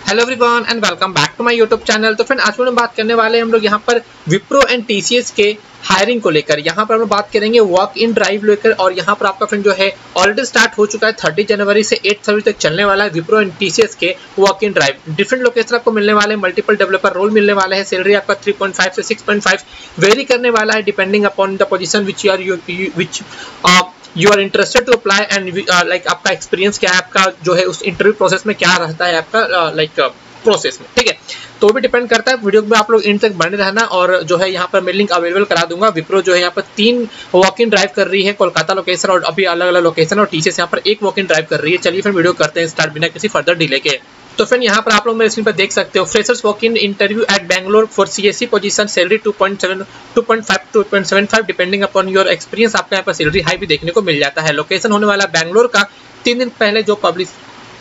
Hello everyone and welcome back to my YouTube channel. तो friend आज हम बात करने वाले हैं हम लोग यहाँ पर विप्रो एंड टीसीएस के हायरिंग को लेकर। यहाँ पर हम लोग बात करेंगे वॉक इन ड्राइव लेकर, और यहाँ पर आपका फ्रेंड जो है ऑलरेडी स्टार्ट हो चुका है 30 जनवरी से 8 फरवरी तक चलने वाला है विप्रो एंड टीसीएस के walk in drive. Different location आपको मिलने वाले हैं, मल्टीपल डेवलपर रोल मिलने वाले हैं। सैलरी आपका 3.5 से 6.5 वेरी करने वाला है depending upon the position which you are interested to apply and like आपका एक्सपीरियंस क्या है, आपका जो है उस इंटरव्यू प्रोसेस में क्या रहता है आपका लाइक प्रोसेस में, ठीक है। तो भी डिपेंड करता है। वीडियो में आप लोग इन तक बने रहना, और जो है यहाँ पर मैं लिंक अवेलेबल करा दूंगा। विप्रो जो है यहाँ पर 3 वॉक इन ड्राइव कर रही है, कोलकाता लोकेशन और अभी अलग अलग लोकेशन, और टीसीएस यहाँ पर 1 वॉक इन ड्राइव कर रही है। चलिए फिर वीडियो करते हैं स्टार्ट बिना किसी फर्दर डिले के। तो फिर यहाँ पर आप लोग मेरे स्क्रीन पर देख सकते हो, freshers walk in interview at Bangalore for CSC position, salary 2.5 to 2.75 depending upon your experience. आपका यहाँ पर सैलरी हाई भी देखने को मिल जाता है। लोकेशन होने वाला बैंगलोर का 3 दिन पहले जो पब्लिश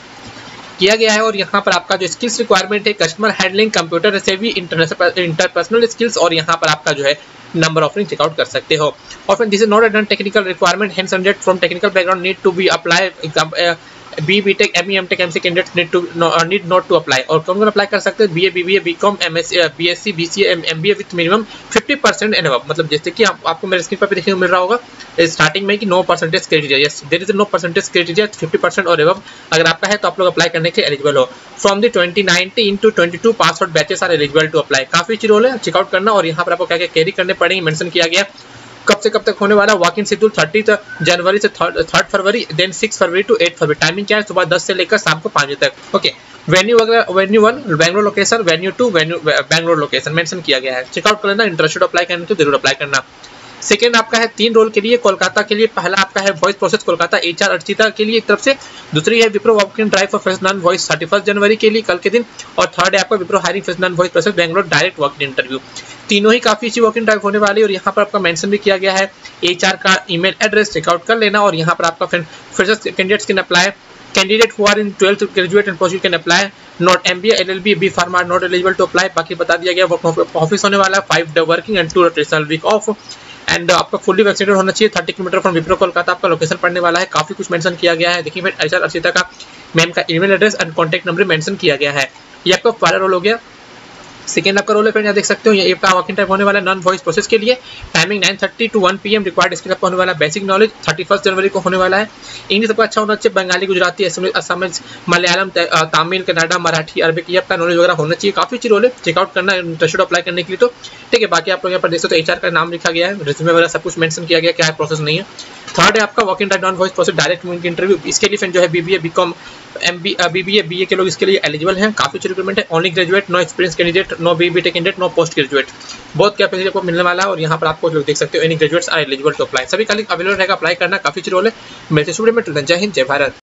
किया गया है। और यहाँ पर आपका जो स्किल्स रिक्वायरमेंट है, customer handling, computer savvy, interpersonal skills, और यहाँ पर आपका जो है नंबर ऑफरिंग चेकआउट कर सकते हो। और फिर this is not a technical requirement, hence candidate from technical background need to be apply be BTech ME MTech MC candidates need not to apply. और कौन कौन अप्लाई कर सकते हैं? BA BBA BCom MSc BSc BCA MBA with minimum 50% and above. मतलब जैसे कि आपको मेरे स्क्रीन पर भी देखने को मिल रहा होगा स्टार्टिंग में कि no percentage criteria, yes there is no percentage criteria, 50% और अबव अगर आपका है तो आप लोग अप्लाई करने के एलिजिबल हो। From the 2019 to 22 pass out batches are eligible to apply. काफी अच्छी रोल है, चेकआउट करना। और यहाँ पर आपको क्या क्या कैरी करने पड़ेंगे मेंशन किया गया। कब से कब तक होने वाला वॉक इन शेड्यूल 30 जनवरी से 3 फरवरी, देन 6 फरवरी टू 8 फरवरी। टाइमिंग क्या है? सुबह 10 से लेकर शाम को 5 बजे तक। Okay, venue 1 Bangalore location, venue 2 Bangalore location mention किया गया है। चेकआउट कर लेना। इंटरेस्टेड अप्लाई करने तो जरूर अप्लाई करना। सेकेंड आपका है 3 रोल के लिए कोलकाता के लिए। पहला आपका है voice process Kolkata HR Archita के लिए एक तरफ से, दूसरी है Wipro walk in drive for fresh non voice 31 जनवरी के लिए कल के दिन, और थर्ड है आपका Wipro hiring fresh non voice process Bangalore direct walk in interview. तीनों ही काफी अच्छी वॉक इन ड्राइव होने वाली है। और यहाँ पर आपका मेंशन भी किया गया है एचआर का ईमेल एड्रेस, चेकआउट कर लेना। और यहाँ पर आपका freshers candidates can apply, candidate who are in 12th graduate and post you can apply, not MBA LLB B pharma not eligible to apply. बाकी बता दिया गया। ऑफिस होने वाला 5 day working and 2 rotational week off, and आपका fully vaccinated होना चाहिए। 30 kilometre from Wipro Kolkata आपका लोकेशन पड़ने वाला है। काफी कुछ मेंशन किया गया है। देखिए फिर एचआर अर्चिता का मैम का email address and contact number mention किया गया है। ये आपका पहला रोल हो गया। सेकेंड आपका रोल है, यहाँ देख सकते हो ये आपका वॉक इन टाइप होने वाला है नॉन वॉइस प्रोसेस के लिए। Timing 9:30 to 1 PM। Required skill आपका होने वाला है बेसिक नॉलेज, 31 जनवरी को होने वाला है। इंग्लिश आपका अच्छा होना चाहिए, बंगाली, गुजराती, असमिज, मलयालम, तमिल, कन्नड़ा, मराठी, अरबिक, ये आपका नॉलेज वगैरह होना चाहिए। काफी अच्छी रोल है, चेकआउट करना इंटरेस्टेड अप्लाई करने के लिए तो ठीक है। बाकी आप लोग यहाँ पर देख सकते हो एचआर का नाम लिखा गया है, रिज्यूमे वगैरह सब कुछ मेंशन किया गया, क्या है प्रोसेस नहीं है। थर्ड है आपका walk in drive non voice process direct interview. इसके लिए फिर जो है बीबीए बीकॉम बीबीए बीए के लोग इसके लिए एलिजिबल हैं। काफी अच्छी रिक्वायरमेंट है। Only graduate, no experience candidate, no BBTech candidate, no post graduate, बहुत कैपेसिटी आपको मिलने वाला है। और यहाँ पर आपको लोग देख सकते हो any graduates are eligible to apply. सभी का लिंक अवेलेबल रहेगा, अप्लाई करना। काफी अच्छी रोल है। मिलते हैं सुबह में। जय हिंद, जय भारत।